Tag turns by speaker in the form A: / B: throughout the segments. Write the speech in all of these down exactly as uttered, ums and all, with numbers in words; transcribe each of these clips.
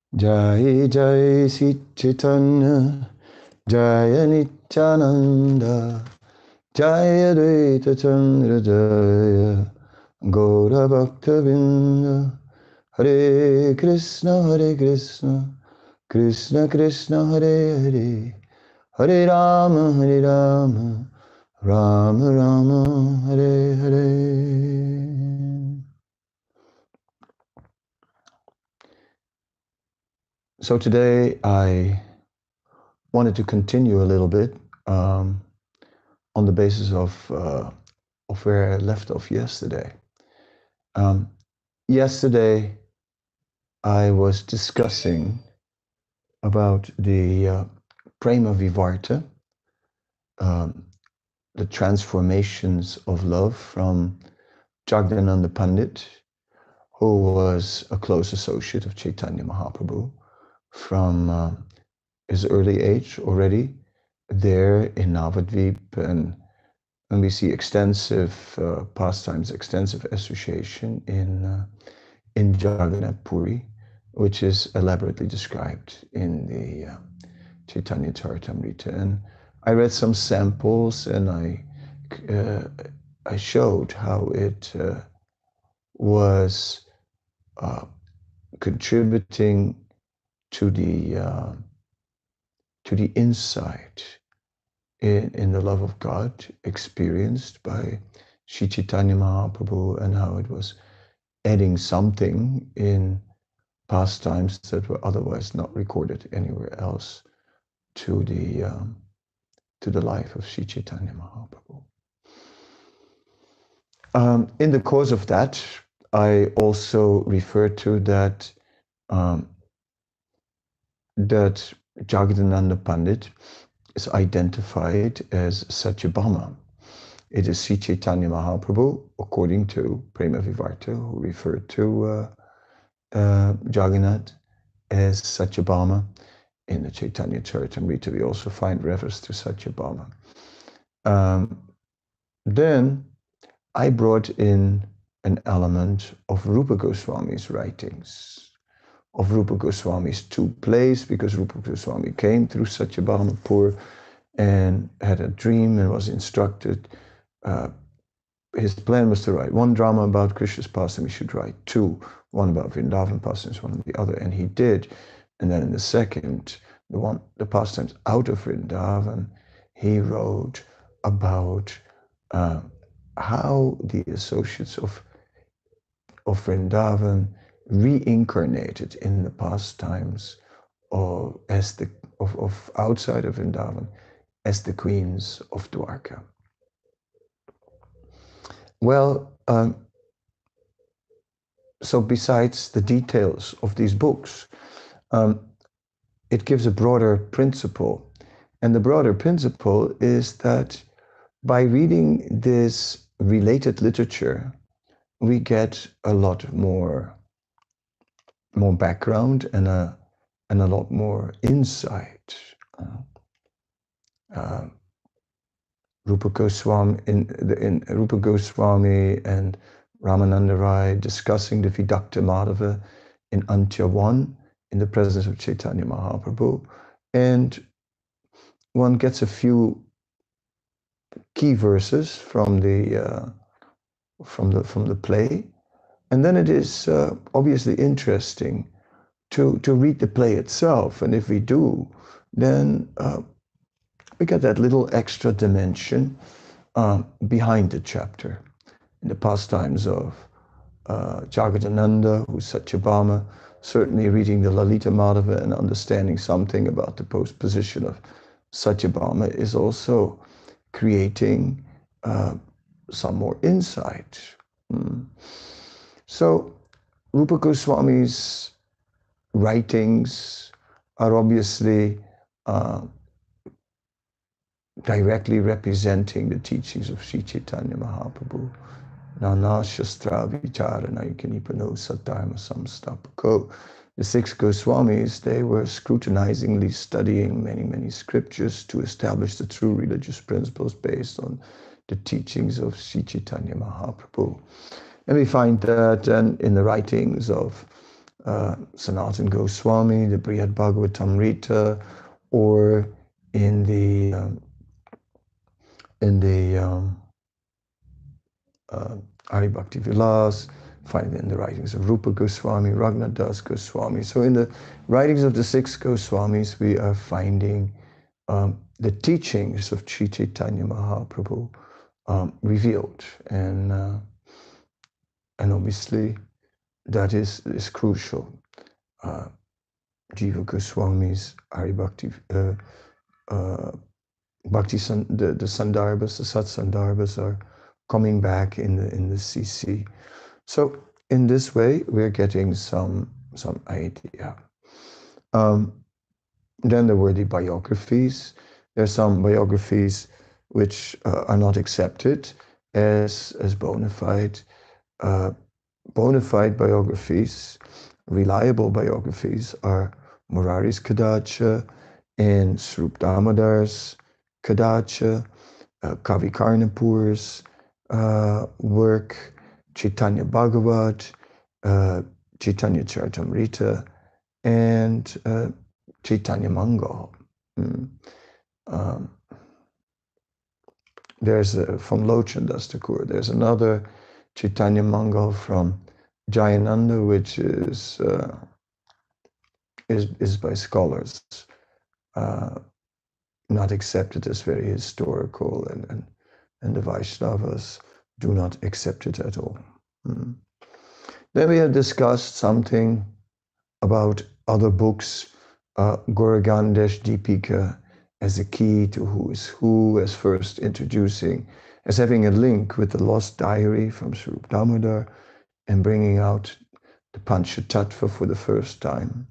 A: Jai Jai Sri Chaitanya, Jaya Nityananda, Jaya Advaita Chandra Jaya, Gaura Bhakta Vinda, Hare Krishna, Hare Krishna, Krishna Krishna, Hare Hare, Hare Rama, Hare Rama, Rama Rama, Hare Hare. So today I wanted to continue a little bit um, on the basis of, uh, of where I left off yesterday. Um, yesterday I was discussing about the uh, Prema Vivarta, um, the transformations of love from Jagdananda Pandit, who was a close associate of Chaitanya Mahaprabhu from uh, his early age already there in Navadvip, and, and we see extensive uh, pastimes, extensive association in, uh, in Jagannath Puri, which is elaborately described in the uh, Chaitanya Charitamrita. And I read some samples and I, uh, I showed how it uh, was uh, contributing to the, uh, to the insight in, in the love of God experienced by Sri Chaitanya Mahaprabhu, and how it was adding something in pastimes that were otherwise not recorded anywhere else to the um, to the life of Sri Chaitanya Mahaprabhu. Um, in the course of that, I also referred to that um, that Jagadananda Pandit is identified as Satyabhama. It is Sri Chaitanya Mahaprabhu, according to Prema Vivarta, who referred to uh, uh, Jagannath as Satyabhama. In the Chaitanya Charitamrita, we also find reference to Satyabhama. Um, then I brought in an element of Rupa Goswami's writings, of Rupa Goswami's two plays, because Rupa Goswami came through Satyabhamapur and had a dream and was instructed. Uh, his plan was to write one drama about Krishna's pastime. He should write two, one about Vrindavan pastimes, one the other, and he did. And then in the second, the one, the pastimes out of Vrindavan, he wrote about uh, how the associates of of Vrindavan reincarnated in the pastimes of as the of, of outside of Vrindavan as the queens of Dwarka. Well, um, so besides the details of these books, um, it gives a broader principle. And the broader principle is that by reading this related literature, we get a lot more, more background and a, and a lot more insight. Uh, uh, Rupa Goswami, in, in Rupa Goswami and Ramananda Rai discussing the Vidakta Madhava in Antya one in the presence of Chaitanya Mahaprabhu. And one gets a few key verses from the, uh, from the, from the play. And then it is uh, obviously interesting to, to read the play itself. And if we do, then uh, we get that little extra dimension uh, behind the chapter. In the pastimes of uh, Jagadananda, who's Satyabhama, certainly reading the Lalita Madhava and understanding something about the post-position of Satyabhama is also creating uh, some more insight. Mm. So Rupa Goswami's writings are obviously uh, directly representing the teachings of Sri Chaitanya Mahaprabhu. Nana Shastra Vicharana Ikanipano Sattharma Samstapako. The six Goswamis, they were scrutinizingly studying many, many scriptures to establish the true religious principles based on the teachings of Sri Chaitanya Mahaprabhu. And we find that and in the writings of uh, Sanatan Goswami, the Brihad Bhagavatamrita, or in the um, in the um, uh, Ari Bhakti Vilas, find it in the writings of Rupa Goswami, Raghunath Das Goswami. So in the writings of the six Goswamis, we are finding um, the teachings of Sri Chaitanya Mahaprabhu um, revealed, and uh, and obviously that is is crucial. Uh, Jiva Goswami's Hari Bhakti, uh, uh, Bhakti San, the the Sandarbhas, the Sat Sandarbhas are coming back in the in the C C. So in this way, we're getting some some idea. Um, then there were the biographies. There are some biographies which uh, are not accepted as as bona fide. Uh, bona fide biographies, reliable biographies, are Murari's Kadacha and Srup Damodar's Kadacha, uh, Kavi Karnapur's uh, work, Chaitanya Bhagavat, uh, Chaitanya Charitamrita, and uh, Chaitanya Mangal. Mm. Um, there's a, from Lochan Das Thakur, there's another Chaitanya Mangal from Jayananda, which is uh, is is by scholars uh, not accepted as very historical, and and, and the Vaishnavas do not accept it at all. Mm. Then we have discussed something about other books, uh, Gauragandesh Deepika as a key to who is who, as first introducing, as having a link with the lost diary from Swarup Damodar, and bringing out the Panchatattva for the first time,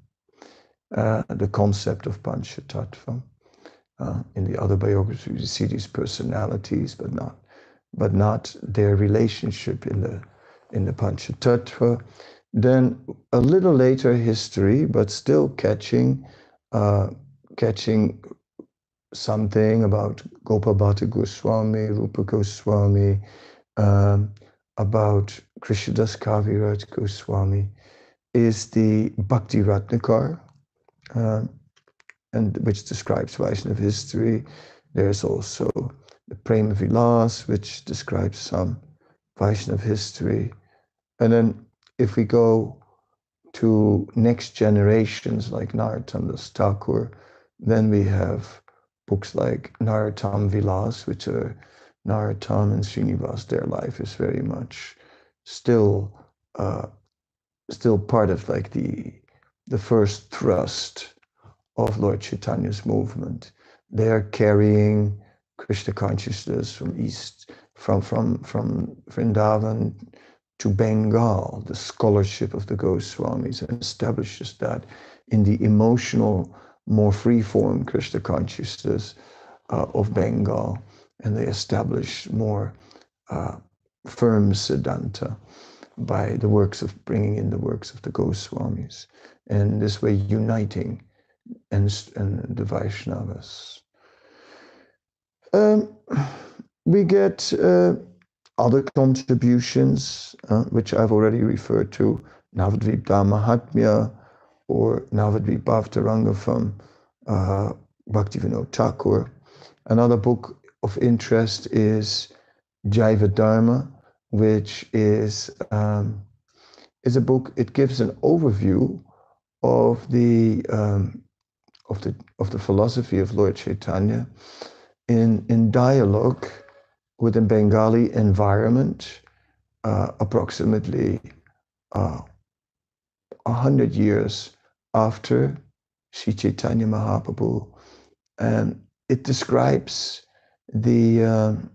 A: uh, the concept of Panchatattva. Uh, in the other biographies, you see these personalities, but not, but not their relationship in the in the Panchatattva. Then a little later history, but still catching uh, catching something about Gopabhata Goswami, Rupa Goswami, um, about Krishnadas Kaviraj Goswami, is the Bhakti Ratnakar, uh, and which describes Vaishnava history. There's also the Prema Vilas, which describes some Vaishnava history. And then if we go to next generations like Narottam Das Thakur, then we have books like Narottam Vilas, which are Narottam and Srinivas. Their life is very much still uh, still part of like the the first thrust of Lord Chaitanya's movement. They are carrying Krishna consciousness from east, from from from Vrindavan to Bengal. The scholarship of the Goswamis establishes that in the emotional, more free-form Krishna consciousness uh, of Bengal, and they establish more uh, firm Siddhanta by the works of bringing in the works of the Goswamis, and this way uniting and, and the Vaishnavas. Um, we get uh, other contributions, uh, which I've already referred to, Navadvip Mahatmya or Navadvip Bhavtaranga from uh, Bhaktivinoda Thakur. Another book of interest is Jaiva Dharma, which is um, is a book. It gives an overview of the um, of the of the philosophy of Lord Chaitanya in in dialogue with a Bengali environment, uh, approximately uh, a hundred years after Sri Chaitanya Mahaprabhu, and it describes the um,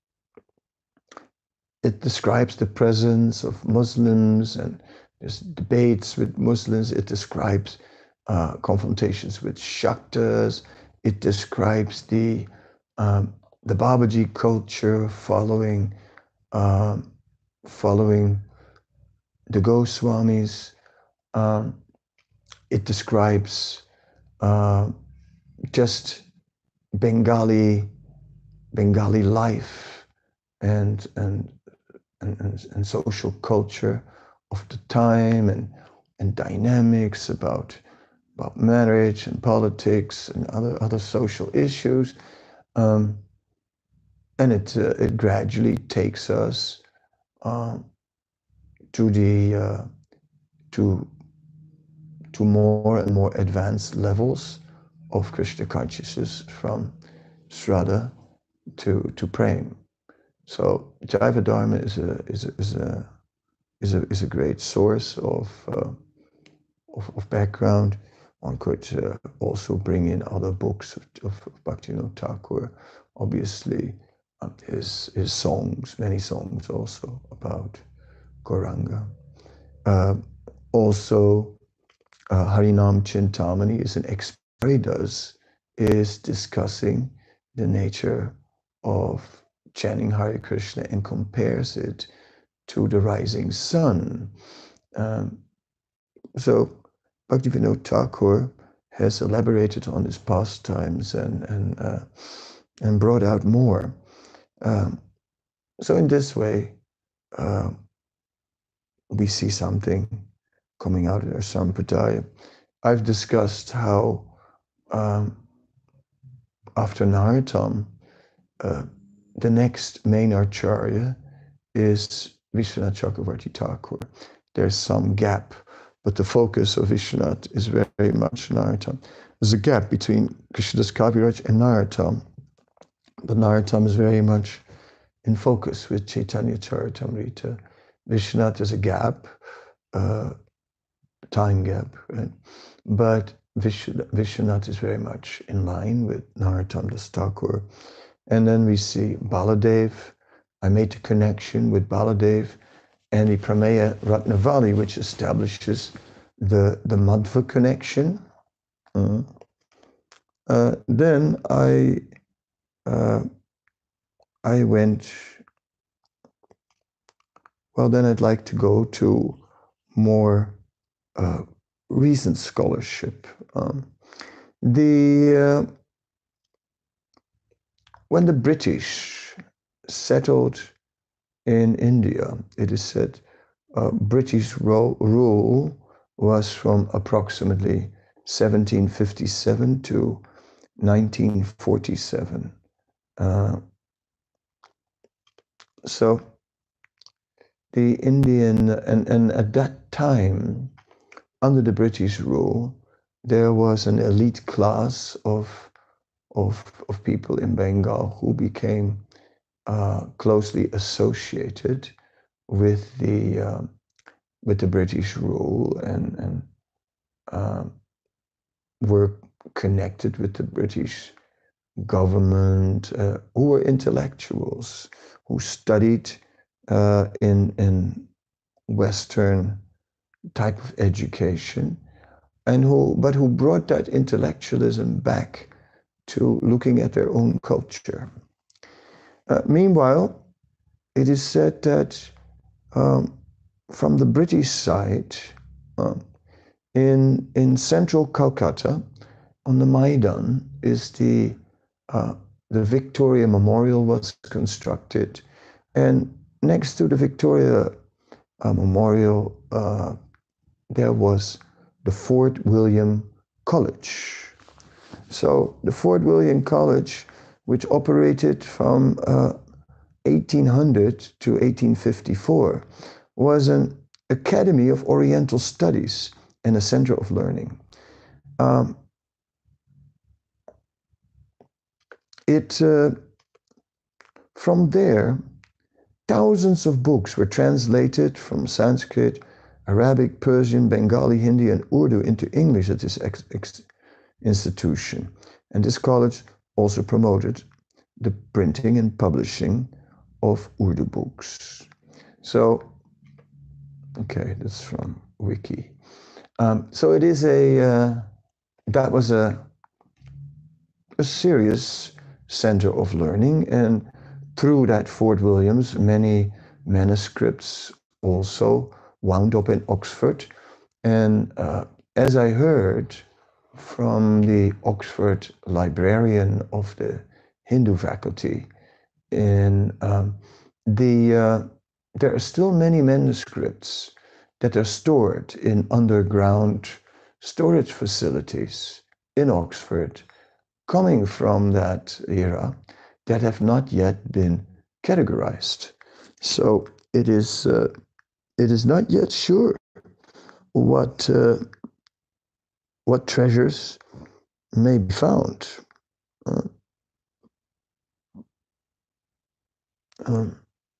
A: it describes the presence of Muslims, and there's debates with Muslims. It describes uh, confrontations with Shaktas. It describes the um, the Babaji culture following um, following the Goswamis. Um, it describes uh, just Bengali Bengali life and and and, and, and social culture of the time, and and dynamics about about marriage and politics and other other social issues, um, and it uh, it gradually takes us um, to the uh, to to more and more advanced levels of Krishna consciousness, from Shraddha to to Prem. So Jaiva Dharma is a is a is a is a, is a great source of, uh, of of background. One could uh, also bring in other books of, of Bhaktivinoda Thakur. Obviously, um, his his songs, many songs also about Gauranga. Uh, also, uh, Harinam Chintamani is an experiment he does is discussing the nature of chanting Hare Krishna and compares it to the rising sun. Um, so Bhaktivinoda Thakur has elaborated on his pastimes and and uh, and brought out more. Um, so in this way, uh, we see something coming out of our Sampradaya. I've discussed how um, after Narottam, uh, the next main acharya is Vishwanath Chakravarti Thakur. There's some gap, but the focus of Vishwanath is very, very much Narottam. There's a gap between Krishnadas Kaviraj and Narottam, but Narottam is very much in focus with Chaitanya Charitamrita. Vishwanath is a gap, uh, time gap, right? But Vishwanath is very much in line with Narottam Das Thakur. And then we see Baladev. I made the connection with Baladev and the Prameya Ratnavali, which establishes the, the Madhva connection. Uh, uh, then I uh, I went, well, then I'd like to go to more uh, recent scholarship. Um, the uh, when the British settled in India, it is said uh, British ro- rule was from approximately seventeen fifty-seven to nineteen forty-seven. Uh, so the Indian, and, and at that time, under the British rule, there was an elite class of, of, of people in Bengal who became uh, closely associated with the uh, with the British rule and and uh, were connected with the British government, uh, who were intellectuals who studied uh, in in Western type of education, and who but who brought that intellectualism back to looking at their own culture. Uh, meanwhile, it is said that um, from the British side, um, in in central Calcutta, on the Maidan, is the uh, the Victoria Memorial was constructed, and next to the Victoria uh, Memorial, uh, there was the Fort William College. So the Fort William College, which operated from uh, eighteen hundred to eighteen fifty-four, was an academy of Oriental studies and a center of learning. Um, it uh, from there, thousands of books were translated from Sanskrit, Arabic, Persian, Bengali, Hindi, and Urdu into English at this ex- ex- institution. And this college also promoted the printing and publishing of Urdu books. So, okay, that's from Wiki. Um, so it is a, uh, that was a, a serious center of learning, and through that Fort Williams, many manuscripts also wound up in Oxford. And uh, as I heard from the Oxford librarian of the Hindu faculty, in um, the uh, there are still many manuscripts that are stored in underground storage facilities in Oxford, coming from that era, that have not yet been categorized. So it is uh, it is not yet sure what uh, what treasures may be found. Uh, um,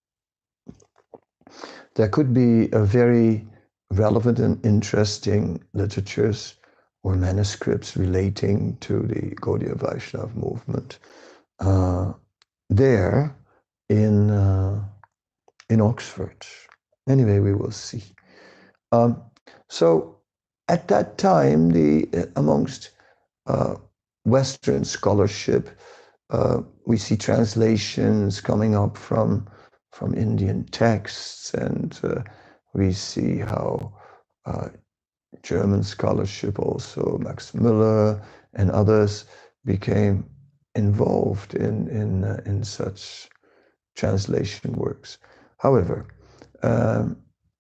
A: there could be a very relevant and interesting literatures or manuscripts relating to the Gaudiya Vaishnava movement uh, there in uh, in Oxford. Anyway, we will see. Um, so at that time, the uh, amongst uh, Western scholarship, uh, we see translations coming up from from Indian texts, and uh, we see how uh, German scholarship, also Max Müller and others, became involved in in uh, in such translation works. However, um,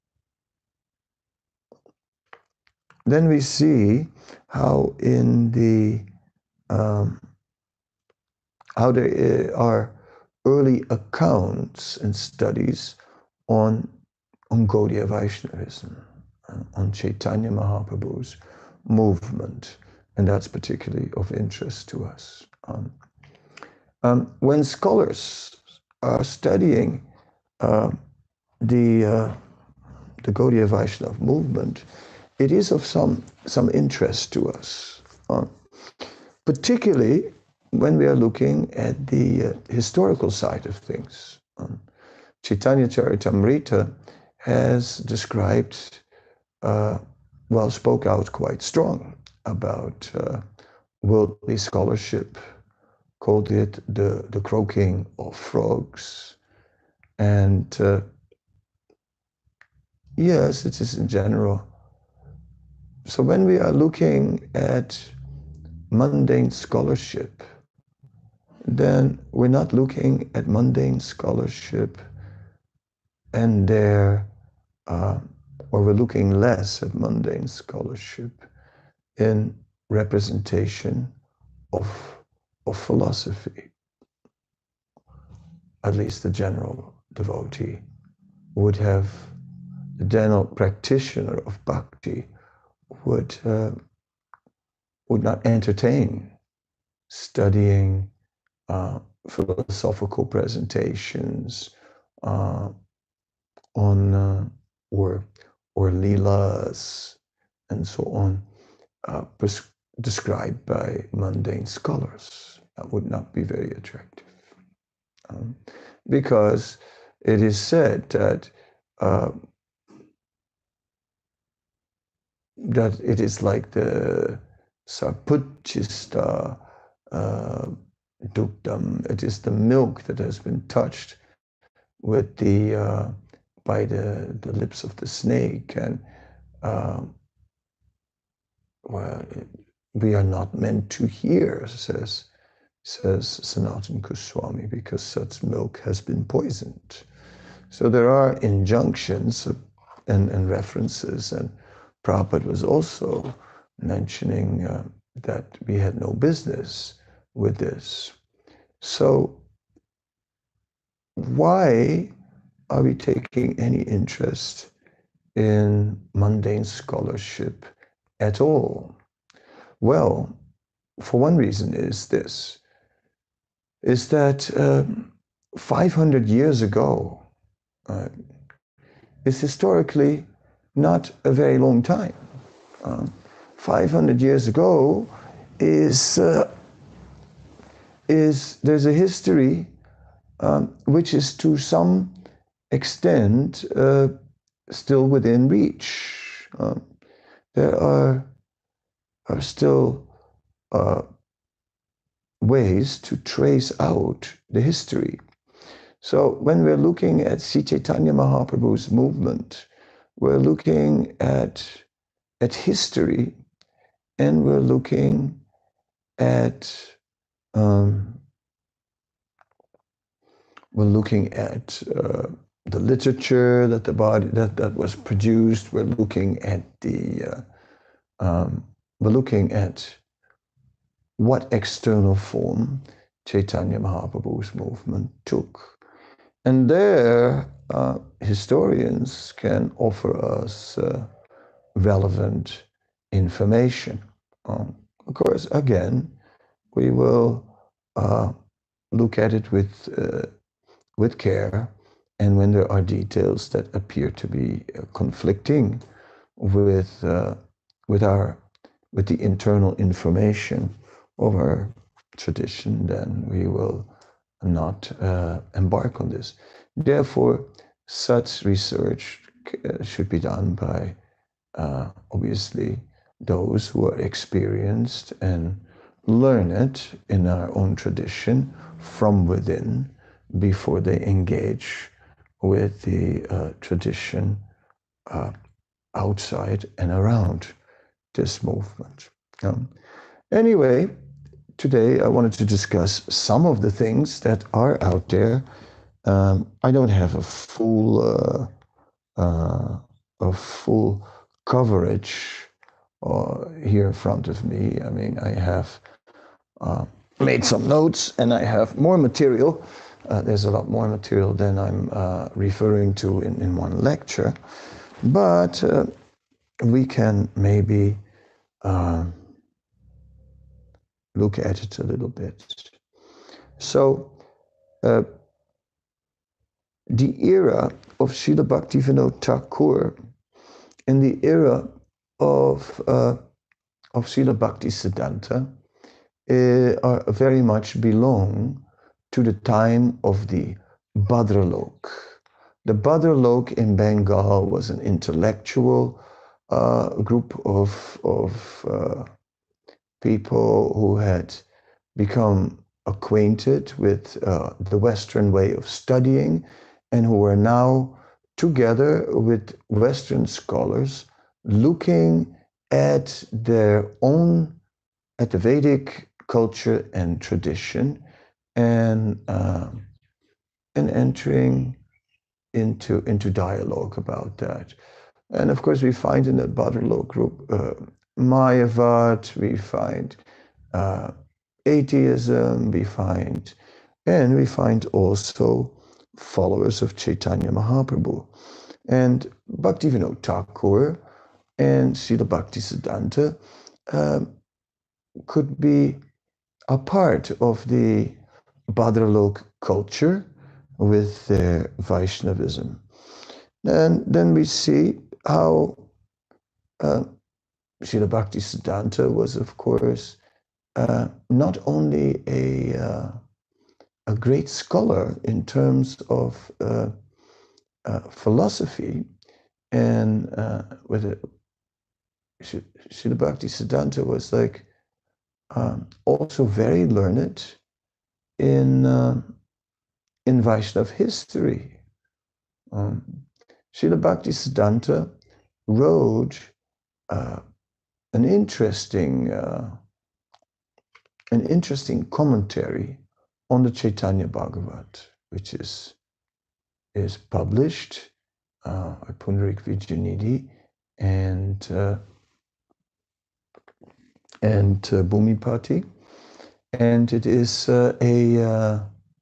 A: then we see how in the um, how there are early accounts and studies on on Gaudiya Vaishnavism, on Chaitanya Mahaprabhu's movement, and that's particularly of interest to us. Um, um, when scholars are studying uh, the uh, the Gaudiya Vaishnava movement, it is of some some interest to us, uh, particularly when we are looking at the uh, historical side of things. Um, Chaitanya Charitamrita has described, uh, well, spoke out quite strong about uh, worldly scholarship, called it the, the croaking of frogs. And uh, yes, it is in general. So when we are looking at mundane scholarship, then we're not looking at mundane scholarship and there, uh, or we're looking less at mundane scholarship in representation of, of philosophy. At least the general devotee would have, the general practitioner of bhakti would, uh, would not entertain studying uh, philosophical presentations uh, on uh, or or leelas and so on, uh, pres- described by mundane scholars. That would not be very attractive, um, because it is said that uh, that it is like the sarputchista uh, dukdam. It is the milk that has been touched with the uh, by the, the lips of the snake, and uh, well, we are not meant to hear, says says Sanatana Goswami, because such milk has been poisoned. So there are injunctions and, and references, and Prabhupada was also mentioning uh, that we had no business with this. So why are we taking any interest in mundane scholarship at all? Well, for one reason is this, is that um, five hundred years ago uh, is historically not a very long time. Um, five hundred years ago is, uh, is there's a history um, which is to some extent uh, still within reach. Uh, there are, are still uh, ways to trace out the history. So when we're looking at Sri Chaitanya Mahaprabhu's movement, we're looking at, at history, and we're looking at um, we're looking at uh, the literature that the body that, that was produced. We're looking at the uh, um, we're looking at what external form Chaitanya Mahaprabhu's movement took. And there, uh, historians can offer us uh, relevant information. Um, of course, again, we will uh, look at it with, uh, with care, and when there are details that appear to be uh, conflicting with, uh, with, our, with the internal information of our tradition, then we will not uh, embark on this. Therefore, such research uh, should be done by uh, obviously those who are experienced and learned in our own tradition from within before they engage with the uh, tradition uh, outside and around this movement. Um, anyway, today I wanted to discuss some of the things that are out there. Um, I don't have a full uh, uh, a full coverage uh, here in front of me. I mean, I have uh, made some notes and I have more material. Uh, there's a lot more material than I'm uh, referring to in, in one lecture, but uh, we can maybe uh, look at it a little bit. So, uh, the era of Srila Bhaktivinoda Thakur and the era of uh, of Srila Bhaktisiddhanta uh, are very much belong to the time of the Bhadralok. The Bhadralok in Bengal was an intellectual uh, group of of uh, people who had become acquainted with uh, the Western way of studying and who were now together with Western scholars looking at their own, at the Vedic culture and tradition, and uh, and entering into into dialogue about that. And of course, we find in the Bhadralok group uh, Mayavad, we find uh, atheism, we find, and we find also followers of Chaitanya Mahaprabhu. And Bhaktivinoda Thakur and Srila Bhaktisiddhanta um, could be a part of the Bhadralok culture with their Vaishnavism. And then we see how uh, Srila Bhaktisiddhanta was, of course, uh, not only a, uh, a great scholar in terms of uh, uh, philosophy, and uh, with it, Srila Bhaktisiddhanta was like um, also very learned in uh, in Vaishnava history. Um, Srila Bhaktisiddhanta wrote uh, an interesting uh, an interesting commentary on the Chaitanya Bhagavat, which is is published uh, by Pundarik Vijayanidhi and uh, and uh, Bhumipati, and it is uh, a uh,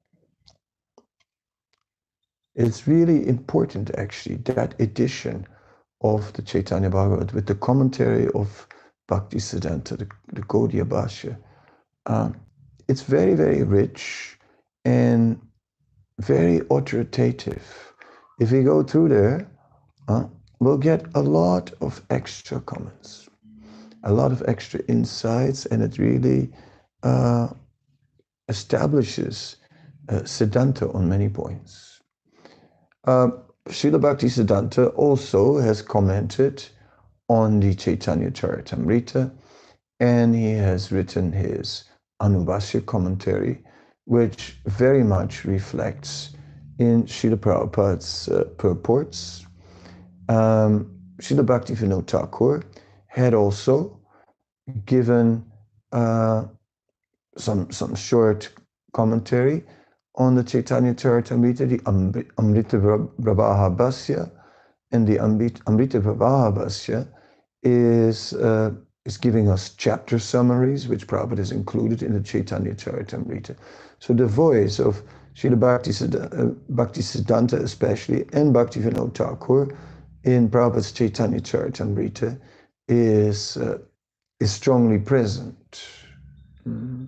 A: it's really important actually, that edition of the Chaitanya Bhagavat with the commentary of Bhaktisiddhanta, the, the Gaudiya Bhashya. Um, it's very, very rich and very authoritative. If we go through there, uh, we'll get a lot of extra comments, a lot of extra insights, and it really uh, establishes uh, Siddhanta on many points. Uh, Srila Bhaktisiddhanta also has commented on the Chaitanya Charitamrita, and he has written his Anubhashya commentary, which very much reflects in Srila Prabhupada's uh, purports. Um, Srila Bhaktivinoda Thakur had also given uh, some, some short commentary on the Chaitanya Charitamrita, the Amrita Pravaha Bhasya, and the Amrita Pravaha Bhasya is, uh, is giving us chapter summaries, which Prabhupada is included in the Chaitanya Charitamrita. So the voice of Srila Bhaktisiddhanta, Bhaktisiddhanta especially, and Bhaktivinoda Thakur in Prabhupada's Chaitanya Charitamrita is, uh, is strongly present. Mm.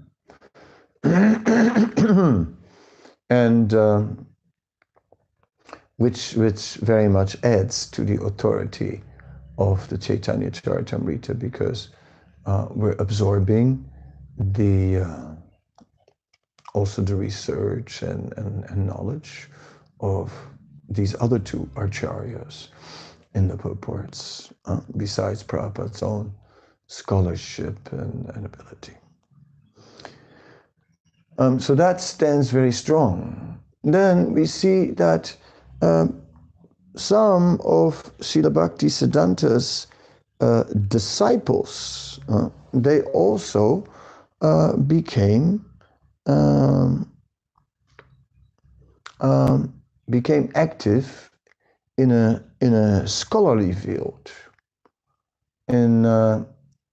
A: and um, which, which very much adds to the authority of the Chaitanya Charitamrita, because uh, we're absorbing the uh, also the research and, and, and knowledge of these other two acharyas in the purports, uh, besides Prabhupada's own scholarship and, and ability. Um, so that stands very strong. Then we see that um, some of Srila Bhaktisiddhanta's uh, disciples, uh, they also uh, became um, um, became active in a in a scholarly field. And uh,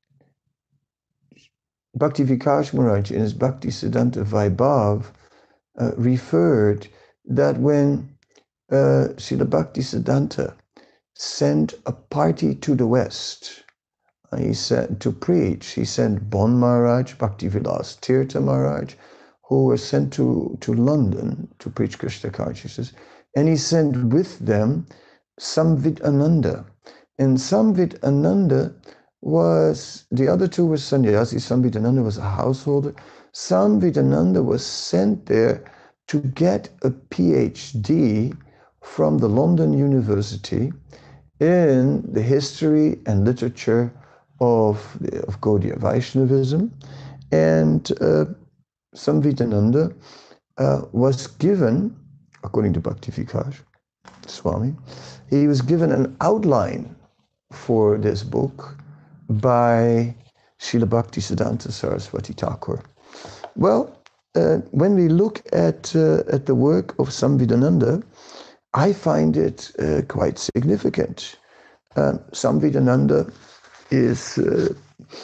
A: Bhakti Vikas Maharaj in his Bhaktisiddhanta Vaibhav uh, referred that when uh, Srila Bhaktisiddhanta sent a party to the West, uh, he said to preach, he sent Bon Maharaj, Bhaktivilas Tirtha Maharaj, who were sent to, to London to preach Krishna consciousness, and he sent with them Samvid Ananda. And Samvid Ananda was, the other two were sannyasis. Samvid Ananda was a householder. Samvid Ananda was sent there to get a PhD from the London University in the history and literature of, of Gaudiya Vaishnavism. And uh, Samvid Ananda uh, was given, according to Bhakti Vikas Swami, he was given an outline for this book by Srila Bhaktisiddhanta Saraswati Thakur. Well, uh, when we look at, uh, at the work of Samvid Ananda, I find it uh, quite significant. Um, Samvid Ananda is, uh,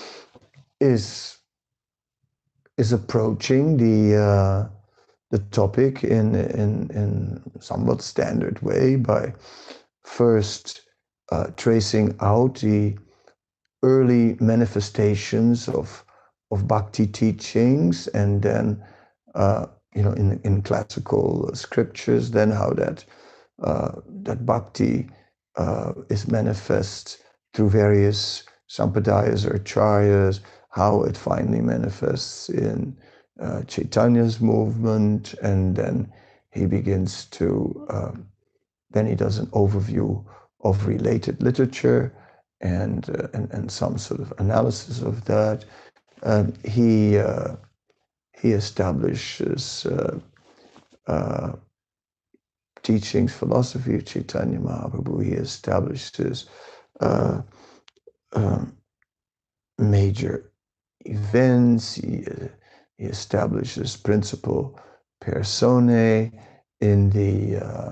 A: is, is approaching the, uh, the topic in, in, in somewhat standard way by first uh, tracing out the early manifestations of, of bhakti teachings, and then, uh, you know, in, in classical scriptures, then how that, uh, that bhakti uh, is manifest through various sampradayas or acharyas, how it finally manifests in uh, Chaitanya's movement, and then he begins to, um, then he does an overview of related literature and, uh, and, and some sort of analysis of that. Um, he, uh, he establishes uh, uh, teachings, philosophy of Chaitanya Mahaprabhu. He establishes uh, um, major events. He, uh, he establishes principal personae in the uh,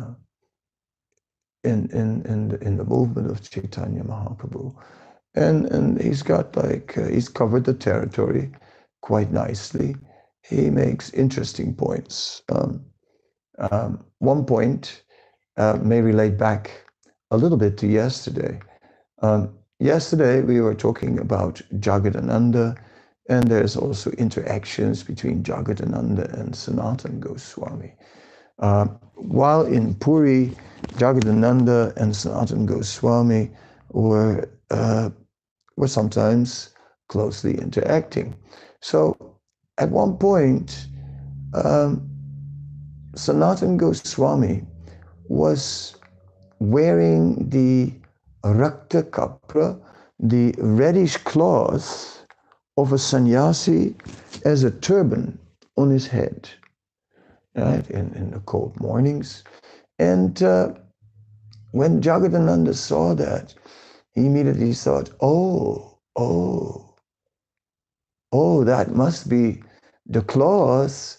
A: in in in the, in the movement of Chaitanya Mahaprabhu, and and he's got like uh, he's covered the territory quite nicely. He makes interesting points. Um, um, one point uh, may relate back a little bit to yesterday. Um, yesterday we were talking about Jagadananda, and there's also interactions between Jagadananda and Sanatana Goswami. Uh, while in Puri, Jagadananda and Sanatana Goswami were, uh, were sometimes closely interacting. So at one point, um, Sanatana Goswami was wearing the Rakta Kapra, the reddish cloth of a sannyasi, as a turban on his head. Right, in, in the cold mornings. And uh, when Jagadananda saw that, he immediately thought, oh, oh, oh, that must be the cloth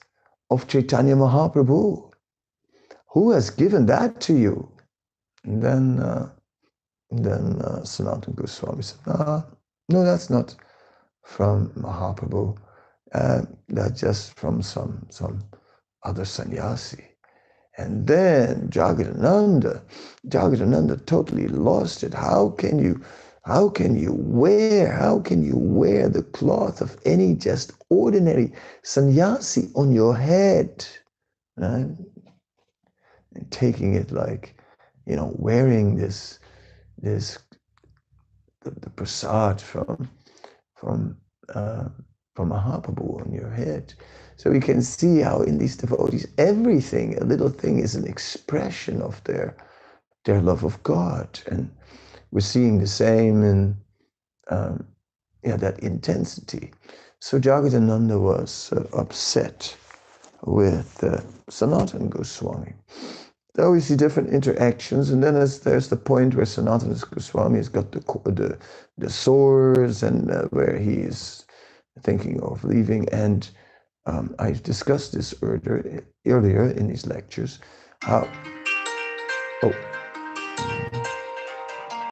A: of Chaitanya Mahaprabhu. Who has given that to you? And then, uh, then uh, Sanatana Goswami said, no, no, that's not from Mahaprabhu. Uh, that's just from some, some other sannyasi. And then Jagadananda, Jagadananda totally lost it. How can you, how can you wear, how can you wear the cloth of any just ordinary sannyasi on your head? Right? And taking it like, you know, wearing this, this, the, the prasad from, from, uh, from Mahaprabhu on your head. So we can see how in these devotees, everything, a little thing is an expression of their, their love of God. And we're seeing the same in um, yeah, that intensity. So Jagadananda was uh, upset with uh, Sanatana Goswami. There we see different interactions, and then there's, there's the point where Sanatana Goswami has got the the, the sores, and uh, where he's thinking of leaving. And um, I've discussed this earlier, earlier in these lectures. How? Oh.